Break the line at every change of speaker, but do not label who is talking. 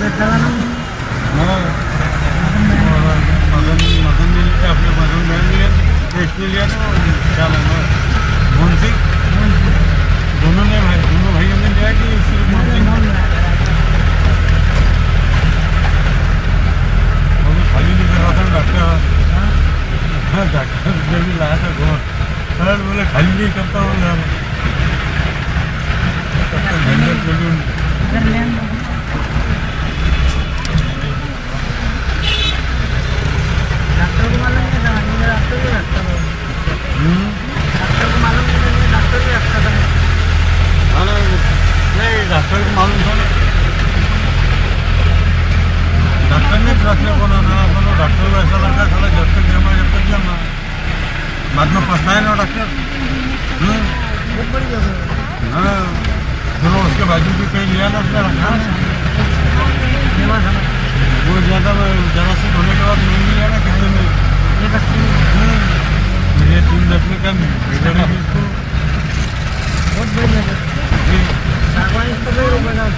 मदन मिल अपने मदन बहन लिया, टेस्ट लिया क्या लेना मुंशी दोनों भाइयों ने लिया कि सिर्फ मुंशी खाली नहीं कर रहा था डॉक्टर जब भी लाया था घोर सर बोले खाली नहीं करता हूँ यार
डॉक्टर को मालूम नहीं था, डॉक्टर भी रखता था, डॉक्टर को मालूम नहीं था, डॉक्टर भी रखता था।
हाँ नहीं डॉक्टर को मालूम था डॉक्टर ने रखने को ना डॉक्टर को ऐसा लगा था जब तक जमा बाद में पछताए ना डॉक्टर।
बहुत बड़ी जगह।
हाँ फिर उसके बाजू भी कहीं लिया ना उसने रखा वो ज़्यादा से होने के बाद नहीं लिया ना कितने में ये 3-10 में कम
बहुत बड़ी जगह सागवान इसको 2 रुपये का